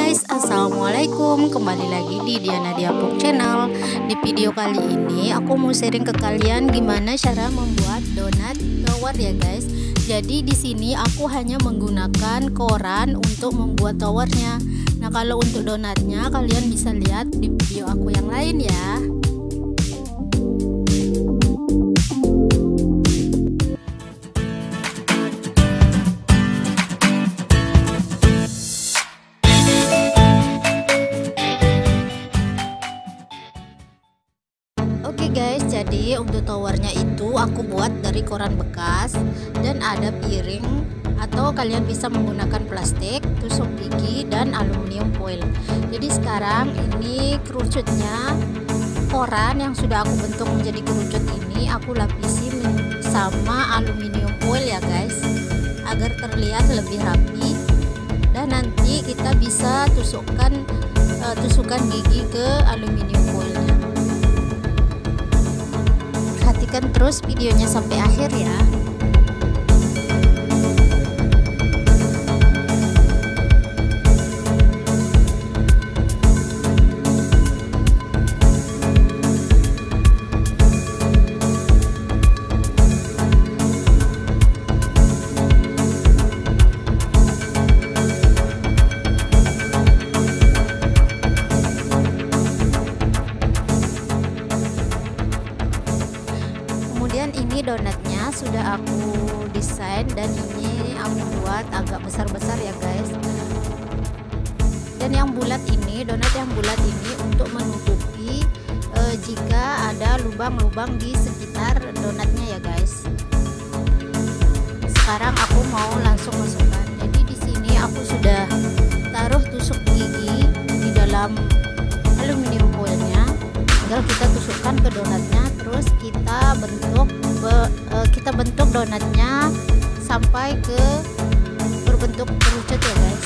guys, assalamualaikum. Kembali lagi di Diana Diapok Channel. Di video kali ini aku mau sharing ke kalian gimana cara membuat donat tower ya guys. Jadi di sini aku hanya menggunakan koran untuk membuat towernya. Nah kalau untuk donatnya kalian bisa lihat di video aku yang lain ya. Oke guys, jadi untuk towernya itu aku buat dari koran bekas dan ada piring atau kalian bisa menggunakan plastik, tusuk gigi dan aluminium foil. Jadi sekarang ini kerucutnya koran yang sudah aku bentuk menjadi kerucut ini aku lapisi sama aluminium foil ya guys, agar terlihat lebih rapi. Dan nanti kita bisa tusukkan gigi ke aluminium foilnya. Perhatikan terus videonya sampai akhir ya. Kemudian ini donatnya sudah aku desain dan ini aku buat agak besar-besar ya guys. Dan yang bulat ini, donat yang bulat ini untuk menutupi jika ada lubang-lubang di sekitar donatnya ya guys. Sekarang aku mau langsung masukkan. Jadi di sini aku sudah taruh tusuk gigi di dalam aluminium foilnya. Tinggal kita tusukkan ke donatnya, terus kita bentuk donatnya sampai ke berbentuk kerucut ya guys.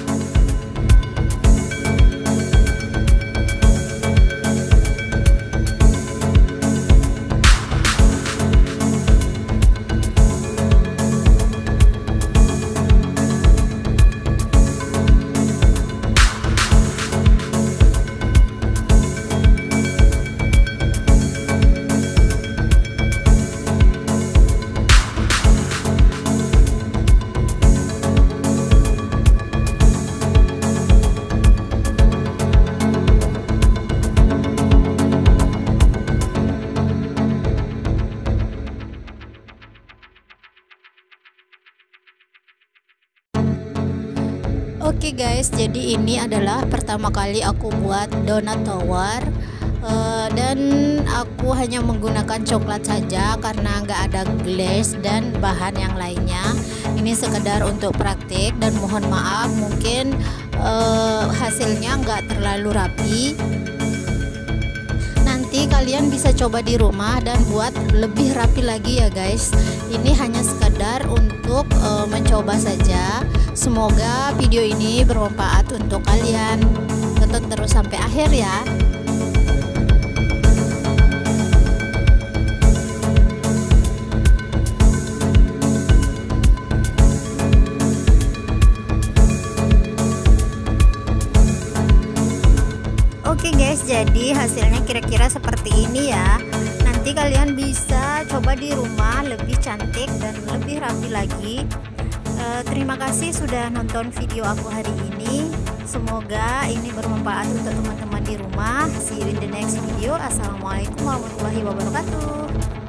Oke guys, jadi ini adalah pertama kali aku buat donat tower dan aku hanya menggunakan coklat saja karena nggak ada glaze dan bahan yang lainnya. Ini sekedar untuk praktik dan mohon maaf mungkin hasilnya nggak terlalu rapi. Nanti kalian bisa coba di rumah dan buat lebih rapi lagi ya guys. Ini hanya sekedar untuk mencoba saja. Semoga video ini bermanfaat untuk kalian. Tonton terus sampai akhir ya. Oke guys, jadi hasilnya kira-kira seperti ini ya. Nanti kalian bisa coba di rumah lebih cantik dan lebih rapi lagi. Terima kasih sudah nonton video aku hari ini. Semoga ini bermanfaat untuk teman-teman di rumah. See you in the next video. Assalamualaikum warahmatullahi wabarakatuh.